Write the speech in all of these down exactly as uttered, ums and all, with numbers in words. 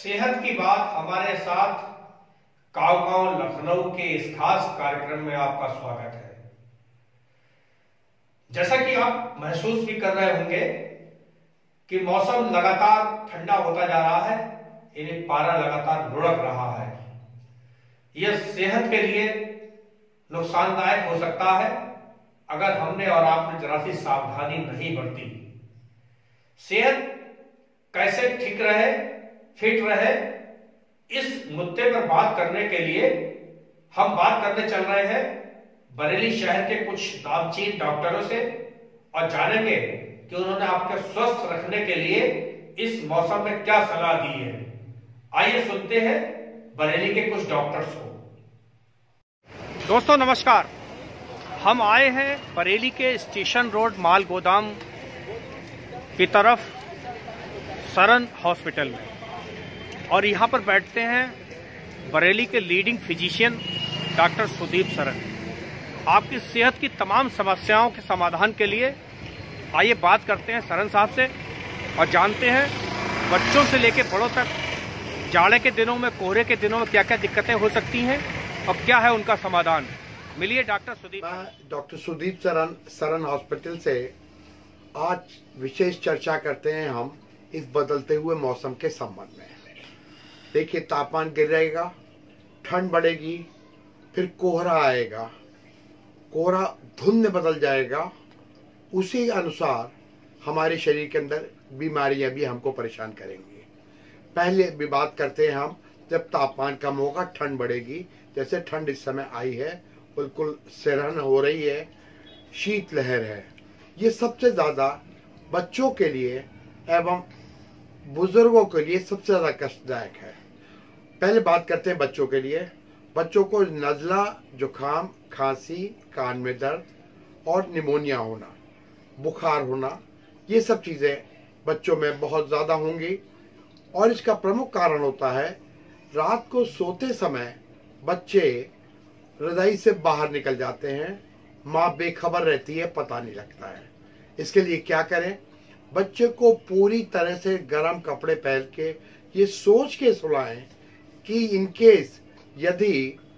सेहत की बात हमारे साथ काव गांव लखनऊ के इस खास कार्यक्रम में आपका स्वागत है। जैसा कि आप महसूस भी कर रहे होंगे कि मौसम लगातार ठंडा होता जा रहा है, यानी पारा लगातार लुढ़क रहा है। यह सेहत के लिए नुकसानदायक हो सकता है अगर हमने और आपने जरा सी सावधानी नहीं बरती। सेहत कैसे ठीक रहे, फिट रहे, इस मुद्दे पर बात करने के लिए हम बात करने चल रहे हैं बरेली शहर के कुछ नामचीन डॉक्टरों से और जानेंगे कि उन्होंने आपके स्वस्थ रखने के लिए इस मौसम में क्या सलाह दी है। आइए सुनते हैं बरेली के कुछ डॉक्टर्स को। दोस्तों नमस्कार, हम आए हैं बरेली के स्टेशन रोड माल गोदाम की तरफ सरन हॉस्पिटल में, और यहाँ पर बैठते हैं बरेली के leading physician doctor Sudeep Saran. आपकी सेहत की तमाम समस्याओं के समाधान के लिए आइए बात करते हैं सरन साहब से और जानते हैं बच्चों से लेकर बड़ों तक जाड़े के दिनों में, कोहरे के दिनों में क्या क्या दिक्कतें हो सकती हैं और क्या है उनका समाधान। मिलिए डॉक्टर सुदीप। मैं डॉक्टर सुदीप सरन सरन हॉस्पिटल से आज विशेष चर्चा करते हैं हम इस बदलते हुए मौसम के संबंध में। देखिए, तापमान गिर जाएगा, ठंड बढ़ेगी, फिर कोहरा आएगा, कोहरा धुंध में बदल जाएगा। उसी अनुसार हमारे शरीर के अंदर बीमारियां भी हमको परेशान करेंगी। पहले भी बात करते हैं हम, जब तापमान कम होगा ठंड बढ़ेगी। जैसे ठंड इस समय आई है, बिल्कुल सिरहन हो रही है, शीत लहर है। ये सबसे ज्यादा बच्चों के लिए एवं बुजुर्गों के लिए सबसे ज्यादा कष्टदायक है। पहले बात करते हैं बच्चों के लिए। बच्चों को नज़ला, जुकाम, खांसी, कान में दर्द और निमोनिया होना, बुखार होना, ये सब चीजें बच्चों में बहुत ज्यादा होंगी। और इसका प्रमुख कारण होता है रात को सोते समय बच्चे रजाई से बाहर निकल जाते हैं, माँ बेखबर रहती है, पता नहीं लगता है। इसके लिए क्या करें? बच्चे को पूरी तरह से गर्म कपड़े पहन के ये सोच के सुलाएं कि इनकेस यदि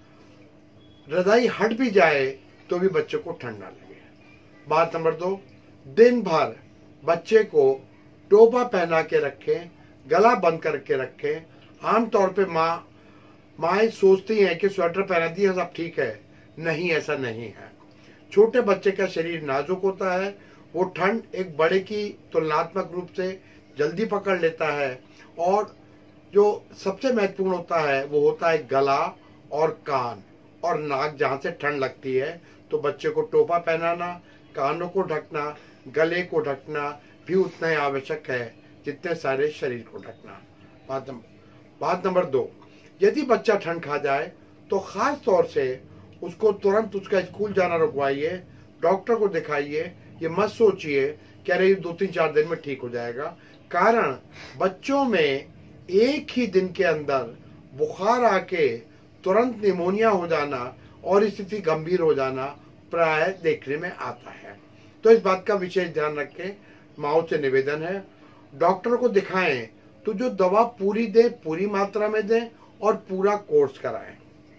रजाई हट भी जाए तो भी बच्चे को ठंड ना लगे। बात नंबर दो, दिन भर बच्चे को टोपा पहना के रखें, गला बंद करके रखें। आमतौर पे माँ माएँ सोचती हैं कि स्वेटर पहना दिया सब ठीक है। नहीं, ऐसा नहीं है। छोटे बच्चे का शरीर नाजुक होता है, वो ठंड एक बड़े की तुलनात्मक रूप से जल्दी पकड़ लेता है। और जो सबसे महत्वपूर्ण होता है वो होता है गला और कान और नाक, जहाँ से ठंड लगती है। तो बच्चे को टोपा पहनाना, कानों को ढकना, गले को ढकना भी उतना ही आवश्यक है जितने सारे शरीर को ढकना। बात बात नंबर दो, यदि बच्चा ठंड खा जाए तो खास तौर से उसको तुरंत उसका स्कूल जाना रुकवाइए, डॉक्टर को दिखाइए। ये मत सोचिए कि अरे दो तीन चार दिन में ठीक हो जाएगा। कारण बच्चों में एक ही दिन के अंदर बुखार आके तुरंत निमोनिया हो जाना और स्थिति गंभीर हो जाना प्राय देखने में आता है। तो इस बात का विशेष ध्यान रखें। माओ से निवेदन है, डॉक्टर को दिखाएं तो जो दवा पूरी दे, पूरी मात्रा में दें और पूरा कोर्स कराएं।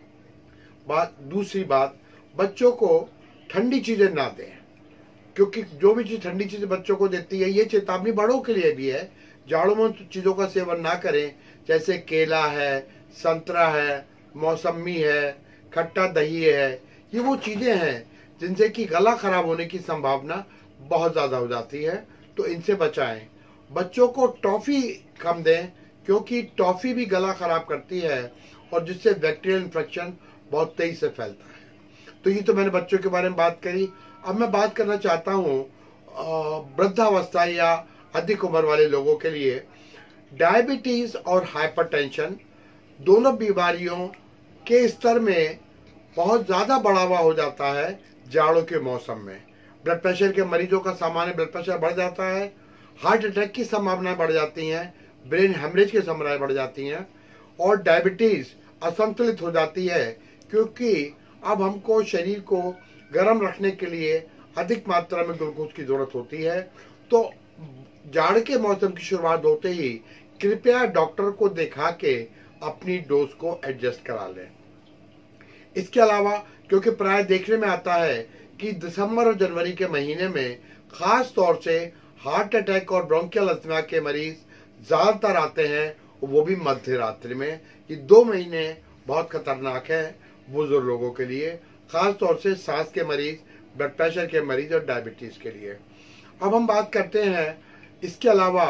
बात दूसरी बात, बच्चों को ठंडी चीजें ना दें, क्योंकि जो भी चीज ठंडी चीजें बच्चों को देती है, ये चेतावनी बड़ों के लिए भी है। जाड़ों में चीजों का सेवन ना करें, जैसे केला है, संतरा है, मौसमी है, खट्टा दही है। ये वो चीजें हैं जिनसे कि गला खराब होने की संभावना बहुत ज्यादा हो जाती है, तो इनसे बचाएं। बच्चों को टॉफी कम दें, क्योंकि टॉफी भी गला खराब करती है और जिससे बैक्टीरियल इन्फेक्शन बहुत तेजी से फैलता है। तो ये तो मैंने बच्चों के बारे में बात करी। अब मैं बात करना चाहता हूँ वृद्धावस्था या अधिक उम्र वाले लोगों के लिए। डायबिटीज और हाइपरटेंशन दोनों बीमारियों के स्तर में बहुत ज्यादा बढ़ावा हो जाता है जाड़ों के मौसम में। ब्लड प्रेशर के मरीजों का सामान्य ब्लड प्रेशर बढ़ जाता है, हार्ट अटैक की संभावनाएं बढ़ जाती हैं, ब्रेन हेमरेज की संभावनाएं बढ़ जाती हैं और डायबिटीज असंतुलित हो जाती है, क्योंकि अब हमको शरीर को गर्म रखने के लिए अधिक मात्रा में ग्लूकोज की जरूरत होती है। तो जाड़ के मौसम की शुरुआत होते ही कृपया डॉक्टर को दिखा के अपनी डोज को एडजस्ट करा लें। इसके अलावा क्योंकि प्राय देखने में आता है कि दिसंबर और जनवरी के महीने में खास तौर से हार्ट अटैक और ब्रोंकियल अस्थमा के मरीज ज्यादातर आते हैं, वो भी मध्य रात्रि में। ये दो महीने बहुत खतरनाक है बुजुर्ग लोगों के लिए, खास तौर से सांस के मरीज, ब्लड प्रेशर के मरीज और डायबिटीज के लिए। अब हम बात करते हैं इसके अलावा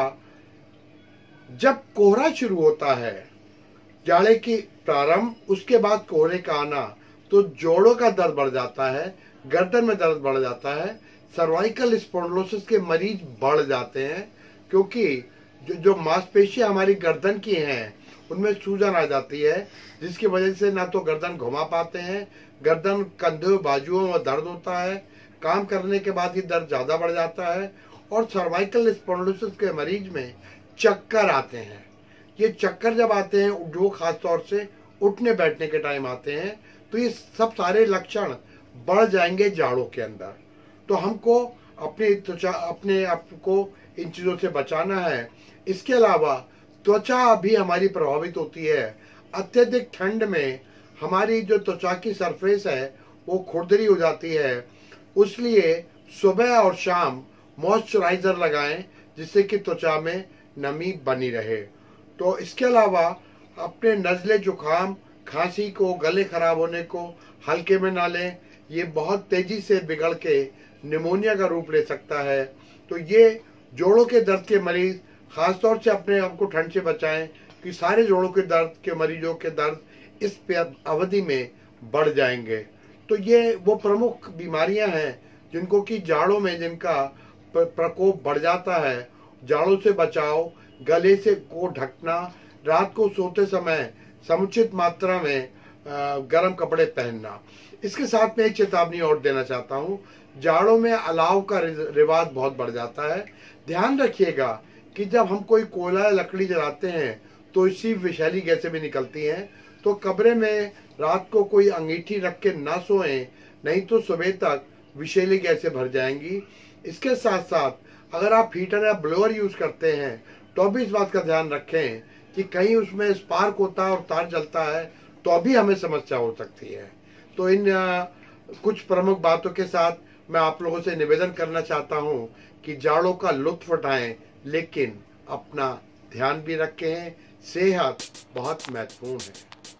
जब कोहरा शुरू होता है, जाड़े की प्रारंभ, उसके बाद कोहरे का आना, तो जोड़ों का दर्द बढ़ जाता है, गर्दन में दर्द बढ़ जाता है, सर्वाइकल स्पॉन्डिलोसिस के मरीज बढ़ जाते हैं, क्योंकि जो जो मांसपेशियां हमारी गर्दन की हैं उनमें सूजन आ जाती है, जिसकी वजह से ना तो गर्दन घुमा पाते हैं, गर्दन कंधों बाजुओं में दर्द होता है, काम करने के बाद ये दर्द ज्यादा बढ़ जाता है, और सर्वाइकल स्पॉन्डिलोसिस के मरीज में चक्कर आते हैं। ये चक्कर जब आते हैं, जो खास तौर से उठने बैठने के टाइम आते हैं, तो ये सब सारे लक्षण बढ़ जाएंगे जाड़ों के अंदर। तो हमको अपने त्वचा अपने आप को इन चीजों से बचाना है। इसके अलावा त्वचा भी हमारी प्रभावित होती है। अत्यधिक ठंड में हमारी जो त्वचा की सरफेस है वो खुरदरी हो जाती है, इसलिए सुबह और शाम मॉइस्चराइजर लगाएं जिससे कि त्वचा में नमी बनी रहे। तो इसके अलावा अपने नज़ले, जुकाम, खांसी को, गले खराब होने को हल्के में ना लें, ये बहुत तेजी से बिगड़ के निमोनिया का रूप ले सकता है। तो ये जोड़ों के दर्द के मरीज खासतौर से अपने आप को ठंड से बचाएं, कि सारे जोड़ों के दर्द के मरीजों के दर्द इस अवधि में बढ़ जाएंगे। तो ये वो प्रमुख बीमारियां हैं जिनको कि जाड़ों में जिनका प्रकोप बढ़ जाता है। जाड़ों से बचाव, गले से को ढकना, रात को सोते समय समुचित मात्रा में गर्म कपड़े पहनना। इसके साथ में एक चेतावनी और देना चाहता हूँ, जाड़ों में अलाव का रिवाज बहुत बढ़ जाता है। ध्यान रखिएगा कि जब हम कोई कोयला या लकड़ी जलाते हैं तो इसी विषैली गैसें भी निकलती हैं। तो कमरे में रात को कोई अंगीठी रख के ना सोएं, नहीं तो सुबह तक विषैली गैसें भर जाएंगी। इसके साथ साथ अगर आप हीटर या ब्लोअर यूज करते हैं तो भी इस बात का ध्यान रखें कि कहीं उसमें स्पार्क होता है और तार जलता है तो भी हमें समस्या हो सकती है। तो इन कुछ प्रमुख बातों के साथ मैं आप लोगों से निवेदन करना चाहता हूं कि जाड़ों का लुत्फ उठाएं, लेकिन अपना ध्यान भी रखें। सेहत बहुत महत्वपूर्ण है।